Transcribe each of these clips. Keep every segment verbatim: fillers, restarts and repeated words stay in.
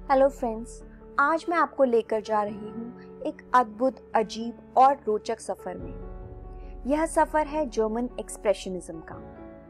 Hello friends, आज मैं आपको लेकर जा रही हूँ एक अद्भुत, अजीब और रोचक सफर में। यह सफर है जर्मन एक्सप्रेशनिज्म का।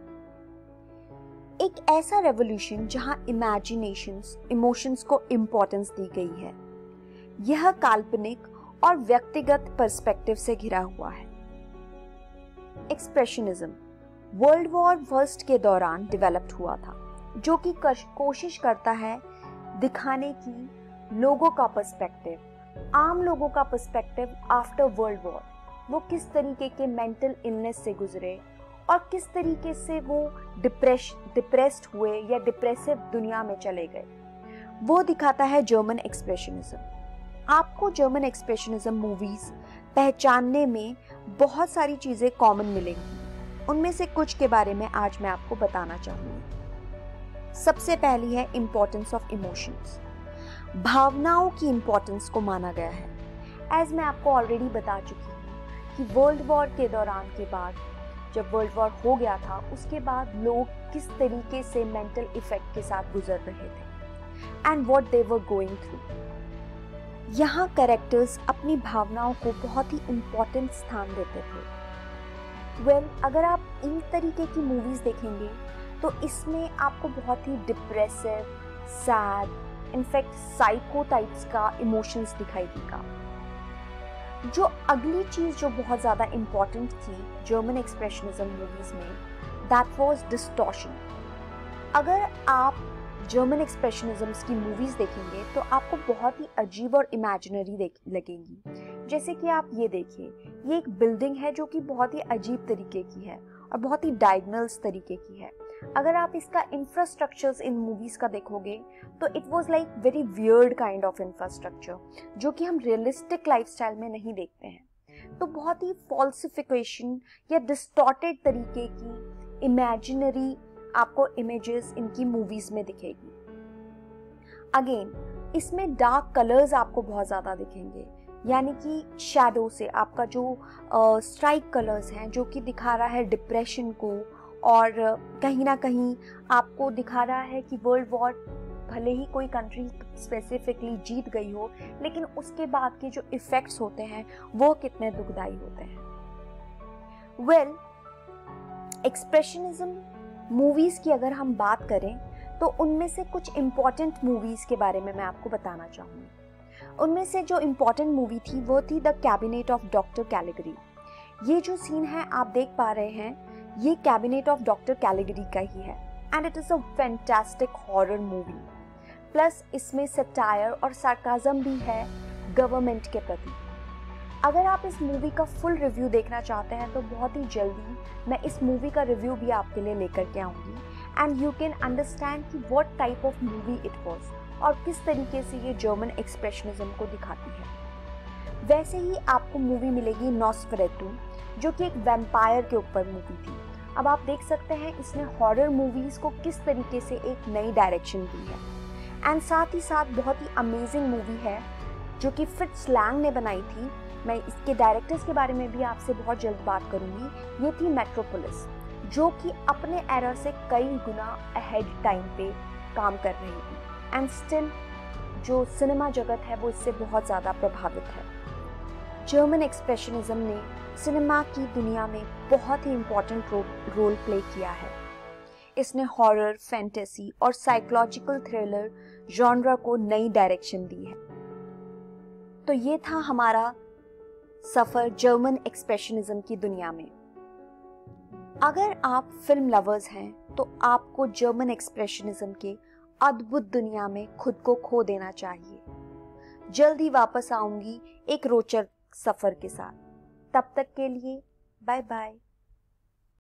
एक ऐसा रेवोल्यूशन जहां इमेजिनेशंस, इमोशंस को इम्पोर्टेंस दी गई है। यह काल्पनिक और व्यक्तिगत पर्सपेक्टिव से घिरा हुआ है। एक्सप्रेशनिज्म वर्ल्ड वॉर फर्स्ट के दौरान डेवलप्ड हुआ था, जो कि कोशिश करता है दिखाने की लोगों का पर्सपेक्टिव, आम लोगों का पर्सपेक्टिव आफ्टर वर्ल्ड वॉर। वो किस तरीके के मेंटल इलनेस से गुजरे और किस तरीके से वो डिप्रेश डिप्रेस्ड हुए या डिप्रेसिव दुनिया में चले गए, वो दिखाता है जर्मन एक्सप्रेशनिज्म। आपको जर्मन एक्सप्रेशनिज्म मूवीज पहचानने में बहुत सारी चीजें कॉमन मिलेंगी। उनमें से कुछ के बारे में आज मैं आपको बताना चाहूंगी। सबसे पहली है इम्पोर्टेंस ऑफ इमोशंस। भावनाओं की इम्पोर्टेंस को माना गया है। एज मैं आपको ऑलरेडी बता चुकी हूँ कि वर्ल्ड वॉर के दौरान के बाद, जब वर्ल्ड वॉर हो गया था, उसके बाद लोग किस तरीके से मेंटल इफेक्ट के साथ गुजर रहे थे and what they were going through. यहाँ कैरेक्टर्स अपनी भावनाओं को बहुत ही इम्पोर्टेंट स्थान देते थे। वेल well, अगर आप इन तरीके की मूवीज देखेंगे तो इसमें आपको बहुत ही depressive, sad, in fact psycho types का इमोशंस दिखाई देगा। जो अगली चीज जो बहुत ज्यादा इंपॉर्टेंट थी जर्मन एक्सप्रेशनिज्म मूवीज में, दैट वाज डिस्टॉर्शन। अगर आप जर्मन एक्सप्रेशनिज्म्स की मूवीज देखेंगे तो आपको बहुत ही अजीब और इमेजिनरी लगेंगी। जैसे कि आप ये देखिए, ये एक बिल्डिंग है जो कि बहुत ही अजीब तरीके की है और बहुत ही डायगोनल्स तरीके की है। अगर आप इसका इंफ्रास्ट्रक्चर्स इन मूवीज का देखोगे तो it was like very weird kind of infrastructure, जो कि हम रियलिस्टिक लाइफस्टाइल में नहीं देखते हैं। तो बहुत ही फॉल्सिफिकेशन या डिस्टॉर्टेड तरीके की इमेजिनरी आपको इमेजेस इनकी मूवीज में दिखेगी। अगेन, इसमें डार्क कलर्स आपको बहुत ज्यादा दिखेंगे, यानी कि शैडो से आपका जो स्ट्राइक uh, कलर्स हैं, जो कि दिखा रहा है डिप्रेशन को, और uh, कहीं ना कहीं आपको दिखा रहा है कि वर्ल्ड वॉर भले ही कोई कंट्री स्पेसिफिकली जीत गई हो, लेकिन उसके बाद के जो इफेक्ट्स होते हैं वो कितने दुखदाई होते हैं। वेल, एक्सप्रेशनिज्म मूवीज की अगर हम बात करें तो उनमें से कुछ इम्पॉर्टेंट मूवीज के बारे में मैं आपको बताना चाहूँगी। उनमें से जो इम्पॉर्टेंट मूवी थी वो थी the cabinet of doctor Caligari. ये जो सीन है आप देख पा रहे हैं, ये कैबिनेट ऑफ डॉक्टर कैलिगरी का ही है and it is a fantastic horror movie. Plus इसमें सटायर और सार्काज्म भी है गवर्नमेंट के प्रति। अगर आप इस मूवी का फुल रिव्यू देखना चाहते हैं तो बहुत ही जल्दी मैं इस मूवी का रिव्यू भी आपके लिए लेकर के आऊँगी एंड यू कैन अंडरस्टैंड कि what type of movie it was और किस तरीके से ये जर्मन एक्सप्रेशनिज्म को दिखाती है। वैसे ही आपको मूवी मिलेगी नॉस्फेरेटू, जो कि एक वैम्पायर के ऊपर मूवी थी। अब आप देख सकते हैं इसने हॉरर मूवीज को किस तरीके से एक नई डायरेक्शन दी है। एंड साथ ही साथ बहुत ही अमेजिंग मूवी है जो कि फ्रिट्ज लैंग ने बनाई थी। मैं इसके डायरेक्टर्स के बारे में भी आपसे बहुत जल्द बात करूंगी। ये थी मेट्रोपोलिस, जो कि अपने एरा से कई गुना अहेड टाइम पे काम कर रही थी एंड स्टिल जो सिनेमा जगत है वो इससे बहुत ज़्यादा प्रभावित है। जर्मन एक्सप्रेशनिज्म ने सिनेमा की दुनिया में बहुत ही इम्पोर्टेंट रोल प्ले किया है। इसने हॉरर, फैंटेसी और साइकोलॉजिकल थ्रिलर जॉनरा को नई डायरेक्शन दी है। तो ये था हमारा सफर जर्मन एक्सप्रेशनिज्म की दुनिया में। अगर आप फिल्म लवर्स हैं तो आपको जर्मन एक्सप्रेशनिज्म के अद्भुत दुनिया में खुद को खो देना चाहिए। जल्द ही वापस आऊंगी एक रोचक सफर के साथ। तब तक के लिए बाय बाय।